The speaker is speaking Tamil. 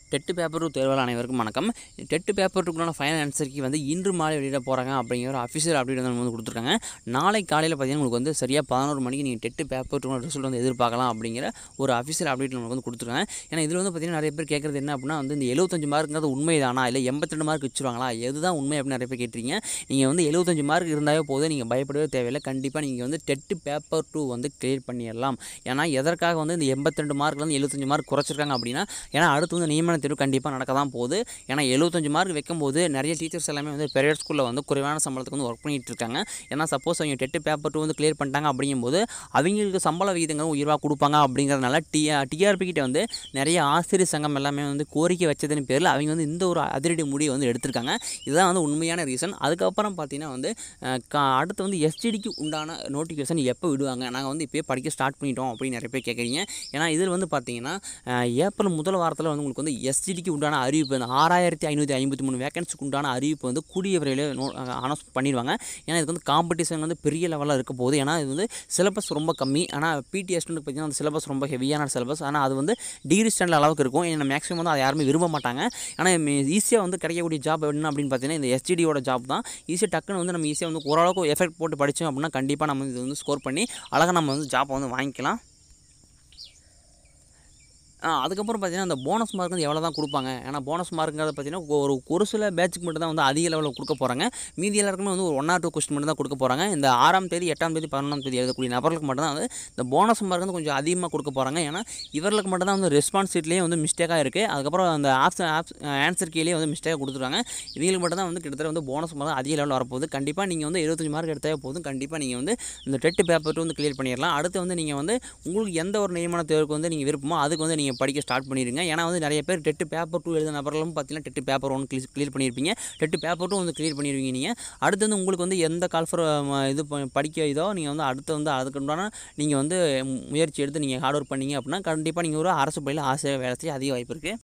டெட் பேப்பர் 2 தேர்வாளர் அனைவருக்கும் வணக்கம். டெட் பேப்பர் 2க்கான ஃபைனல் ஆன்சர் கீ வந்து இன்று மாலை வெளியிட போகிறாங்க அப்படிங்கிற ஒரு அஃபிஷியல் அப்டேட் வந்து கொடுத்துருக்காங்க. நாளை காலையில் பார்த்தீங்கன்னா உங்களுக்கு வந்து சரியாக 11 மணிக்கு நீங்கள் டெட் பேப்பர் 2 ரிசல்ட் வந்து எதிர்பார்க்கலாம் அப்படிங்கிற ஒரு அஃபிஷியல் அப்டேட் நமக்கு வந்து கொடுத்துருக்காங்க. ஏன்னா இதில் வந்து பார்த்தீங்கன்னா நிறைய பேர் கேட்குறது என்ன அப்படின்னா வந்து இந்த 75 மார்க்குங்கிறது உண்மைதானா இல்லை 82 மார்க் வச்சுருவாங்களா, எதுதான் உண்மை அப்படின்னு நிறைய பேர் கேட்டிருக்கீங்க. நீங்கள் வந்து 75 மார்க் இருந்தாவே போதும், நீங்கள் பயப்படவே தேவையில்லை. கண்டிப்பாக நீங்கள் வந்து டெட் பேப்பர் 2 வந்து கிளியர் பண்ணிடலாம். ஏன்னா எதற்காக வந்து இந்த 82 மார்க்லேருந்து 75 மார்க் குறைச்சிருக்காங்க அப்படின்னா, ஏன்னா அடுத்து வந்து நியமன தேர்வு கண்டிப்பாக நடக்க தான் போகுது. ஏன்னா 75 மார்க் வைக்கும்போது நிறைய டீச்சர்ஸ் எல்லாமே வந்து பிரைவேட் ஸ்கூலில் வந்து குறைவான சம்பளத்துக்கு வந்து ஒர்க் பண்ணிகிட்டு இருக்காங்க. ஏன்னா சப்போஸ் அவங்க டெட் பேப்பர் 2 வந்து கிளியர் பண்ணிட்டாங்க அப்படிங்கும்போது அவங்களுக்கு சம்பள விகிதங்களும் உயர்வாக கொடுப்பாங்க. அப்படிங்கிறதுனால டிஆர்பி கிட்ட வந்து நிறைய ஆசிரியர் சங்கம் எல்லாமே வந்து கோரிக்கை வச்சதன் பேரில் அவங்க வந்து இந்த ஒரு அதிரடி முடிவை வந்து எடுத்திருக்காங்க. இதுதான் வந்து உண்மையான ரீசன். அதுக்கப்புறம் பார்த்தீங்கன்னா வந்து அடுத்து வந்து எஸ்டிடிக்கு உண்டான நோட்டிஃபிகேஷன் எப்போ விடுவாங்க, நாங்கள் வந்து இப்போயே படிக்க ஸ்டார்ட் பண்ணிட்டோம் அப்படின்னு நிறைய பேர் கேட்குறீங்க. ஏன்னா இதில் வந்து பார்த்தீங்கன்னா ஏப்ரல் முதல் வாரத்தில் வந்து உங்களுக்கு வந்து எஸ்டிடிக்கு உண்டான அறிவிப்பு வந்து 6553 வேகன்சிக்கு உண்டான அறிவிப்பு வந்து கூடிய விரைவில் அனௌன்ஸ் பண்ணிடுவாங்க. ஏன்னா இதுக்கு வந்து காம்படிஷன் வந்து பெரிய லெவலில் இருக்க போகுது. ஏன்னா இது வந்து சிலபஸ் ரொம்ப கம்மி. ஆனால் பிடி ஸ்டூடெண்ட் பார்த்தீங்கன்னா அந்த சிலபஸ் ரொம்ப ஹெவியான சிலபஸ். ஆனால் அது வந்து டிகிரி ஸ்டாண்டர்ட் அளவுக்கு இருக்கும். ஏன்னா மேக்ஸிமம் வந்து அதை யாருமே விரும்ப மாட்டாங்க. ஆனால் ஈஸியாக வந்து கிடைக்கக்கூடிய ஜாப் என்ன அப்படின்னு பார்த்தீங்கன்னா இந்த எஸ்டிடியோட ஜாப் தான். ஈஸியாக டக்குன்னு வந்து நம்ம ஈஸியாக வந்து ஓரளவுக்கு எஃபெக்ட் போட்டு படித்தோம் அப்படின்னா கண்டிப்பாக நம்ம இது வந்து ஸ்கோர் பண்ணி அழகாக நம்ம வந்து ஜாப்பை வந்து வாங்கிக்கலாம். அதுக்கப்புறம் பார்த்தீங்கன்னா அந்த போனஸ் மார்க் வந்து எவ்வளோ தான் கொடுப்பாங்க. ஏன்னா போனஸ் மார்க்குங்கிறது பார்த்தீங்கன்னா ஒரு சில பேட்சுக்கு மட்டும் தான் வந்து அதிக லெவலில் கொடுக்க போகிறாங்க. மீதி எல்லாருக்குமே வந்து ஒரு 1 or 2 கொஸ்டின் மட்டும் தான் கொடுக்க போகிறாங்க. இந்த 6ஆம் தேதி 8ஆம் தேதி 11ஆம் தேதி எழுதக்கூடிய நபர்களுக்கு மட்டும் தான் வந்து இந்த போனஸ் மார்க் வந்து கொஞ்சம் அதிகமாக கொடுக்க போகிறாங்க. ஏன்னா இவர்களுக்கு மட்டும் தான் வந்து ரெஸ்பான்ஸ் ஷீட்லேயே வந்து மிஸ்டேக்காக இருக்குது. அதுக்கப்புறம் அந்த ஆன்சர் கீழே வந்து மிஸ்டேக்காக கொடுத்துருவாங்க. இவங்களுக்கு மட்டும் தான் வந்து கிட்டத்தட்ட வந்து போனஸ் மார்க் அதிக லெவலில் வரப்போகுது. கண்டிப்பாக நீங்கள் வந்து 75 மார்க் எடுத்தாவே போதும். கண்டிப்பாக நீங்கள் வந்து இந்த டெட் பேப்பர் 2 வந்து கிளியர் பண்ணிடலாம். அடுத்து வந்து நீங்கள் வந்து உங்களுக்கு எந்த ஒரு நியமன தேர்வுக்கு வந்து நீங்கள் விருப்பமோ அதுக்கு வந்து நீங்கள் படிக்க ஸ்டார்ட் பண்ணிடுங்க. ஏன்னா வந்து நிறைய பேர் டெட் பேப்பர் 2 எழுதின நபர்களும் பார்த்தீங்கன்னா டெட் பேப்பர் 1 கிளியர் பண்ணியிருப்பீங்க. டெட் பேப்பர் 2 வந்து கிளியர் பண்ணிடுவீங்க. நீங்கள் அடுத்து வந்து உங்களுக்கு வந்து எந்த கால்ஃபர் இது படிக்க இதோ நீங்கள் வந்து அடுத்து வந்து அதுக்குண்டான நீங்கள் வந்து முயற்சி எடுத்து நீங்கள் ஹார்ட் ஒர்க் பண்ணீங்க அப்படின்னா கண்டிப்பாக நீங்கள் ஒரு அரசு பள்ளியில் ஆசிரியர் வேலை செய்ய அதிக வாய்ப்பு இருக்குது.